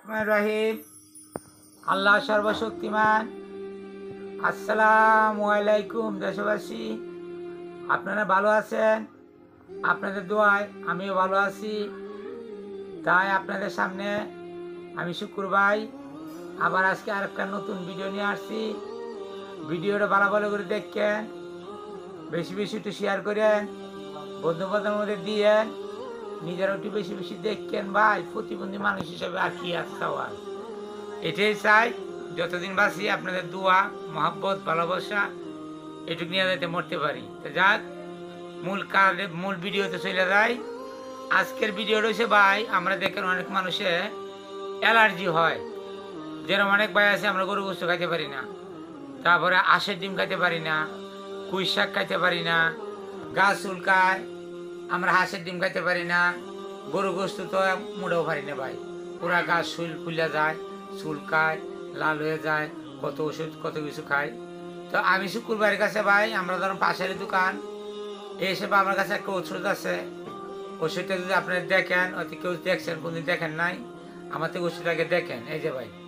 রহিম আল্লাহ সর্বশক্তিমান। আসসালামু আলাইকুম দেশবাসী, আপনারা ভালো আছেন? আপনাদের দোয়ায় আমিও ভালো আছি। তাই আপনাদের সামনে আমি শুকুর ভাই আবার আজকে আরেকটা নতুন ভিডিও নিয়ে আসছি। ভিডিওটা ভালো করে দেখেন, বেশি বেশি একটু শেয়ার করেন, বন্ধু বান্ধবের মধ্যে দিয়েন, নিজেরা একটু বেশি বেশি দেখেন ভাই। প্রতিবন্ধী মানুষ হিসাবে আর কি আসতে হয়, এটাই চাই। যতদিন বাঁচি আপনাদের দোয়া মহাব্বত ভালোবাসা এটুকু নিয়ে যাতে মরতে পারি। তো যাক, মূল ভিডিওতে চলে যায়। আজকের ভিডিও রয়েছে ভাই, আমরা দেখেন অনেক মানুষের অ্যালার্জি হয়। যেরকম অনেক ভাই আছে আমরা গরু গোস্ত খাইতে পারি না, তারপরে আঁশের ডিম খাইতে পারি না, কুই শাক খাইতে পারি না, গা চুলকায়, আমরা হাঁসের ডিম খাইতে পারি না, গরু গোস্ত তো মুড়েও পারি না ভাই। পুরা গাছ শুল ফুলে যায়, চুলকায়, লাল হয়ে যায়, কত ওষুধ কত কিছু খায়। তো আমি শুক্রবারের কাছে ভাই, আমরা ধরুন পাশের দোকান এই হিসেবে আমার কাছে একটা ওষুধ আছে। ওষুধটা যদি আপনারা দেখেন, হয়তো কেউ দেখছেন কোনদিন দেখেন নাই, আমার থেকে ওষুধটাকে দেখেন। এই যে ভাই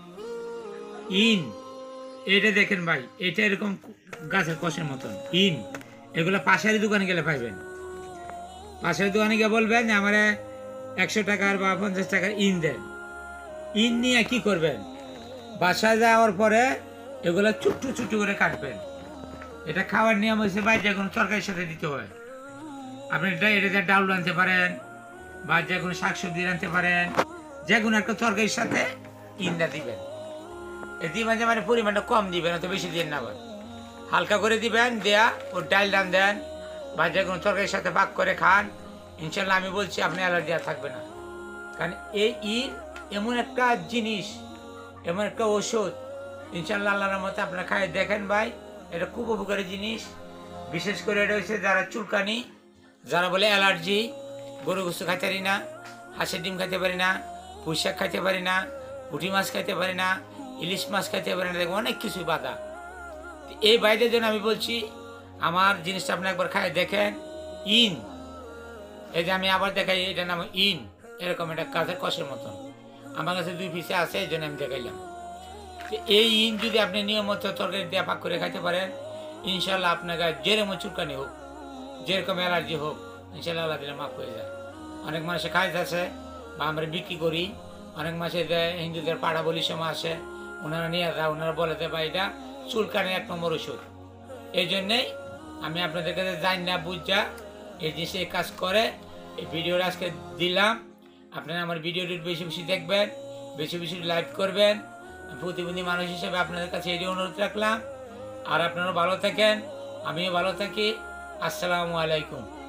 এটা দেখেন ভাই, এটা এরকম গাছের কষের মতন এগুলো পাশের দোকানে গেলে পাইবেন। পাশের দোকানে গিয়ে বলবেন যে আমার 100 টাকার বা 50 টাকার দেন। নিয়ে কি করবেন, বাসায় যাওয়ার পরে এগুলো ছোট্ট ছোট্ট করে কাটবেন। এটা খাওয়ার নিয়ম হয়েছে ভাই, যে কোনো তরকারির সাথে দিতে হয়। আপনি এটাতে ডাউল আনতে পারেন বা যে কোনো শাকসবজি আনতে পারেন, যে কোনো একটা তরকারির সাথে ইন্দা দিবেন। দিবেন যে মানে পরিমাণটা কম দিবেন, অত বেশি দিন না, হালকা করে দিবেন। দেয়া ওর ডাল ডান দেন বা যে কোনো তরকারির সাথে পাক করে খান, ইনশাল্লাহ আমি বলছি আপনি অ্যালার্জি আর থাকবে না। কারণ এই এমন একটা জিনিস, এমন একটা ওষুধ, ইনশাল্লাহ আল্লাহর মতে আপনারা খাই দেখেন ভাই। এটা খুব উপকারী জিনিস। বিশেষ করে এটা হচ্ছে যারা চুলকানি, যারা বলে অ্যালার্জি, গরু গোস্ত খাইতে পারি না, হাঁসের ডিম খাইতে পারি না, পুঁই শাক খাইতে পারি না, পুঁটি মাছ খাইতে পারি না, ইলিশ মাছ খাইতে পারি না, দেখবো অনেক কিছুই বাধা। এই বাইরের জন্য আমি বলছি আমার জিনিসটা আপনি একবার খাই দেখেন। এই যে আমি আবার দেখাই, এটার নাম এরকম একটা গাছের কষের মতন আমার কাছে 2 পিসে আছে, এই জন্য আমি দেখাইলাম। এই যদি আপনি নিয়মিত তরকারি দিয়ে পাক করে খাইতে পারেন, ইনশাল্লাহ আপনার গায়ে যেরকম চুলকানি হোক, যেরকম অ্যালার্জি হোক, ইনশাল্লাহ আল্লাহ দিলে মাফ হয়ে যায়। অনেক মানুষে খাইতে আছে বা আমরা বিক্রি করি, অনেক মাসে হিন্দুদের পাড়া বলি সময় আসে, ওনারা নিয়ে যায়, ওনারা বলে দেয় বা এটা চুলকানি 1 নম্বর ওষুধ। এই জন্যেই আমি আপনাদের কাছে জানি না বুঝা এই জিনিসে কাজ করে। এই ভিডিওটা আজকে দিলাম, আপনারা আমার ভিডিওটি বেশি বেশি দেখবেন, বেশি বেশি লাইক করবেন। প্রতিবন্ধী মানুষ হিসেবে আপনাদের কাছে এই অনুরোধ রাখলাম। আর আপনারা ভালো থাকেন, আমিও ভালো থাকি। আসসালামু আলাইকুম।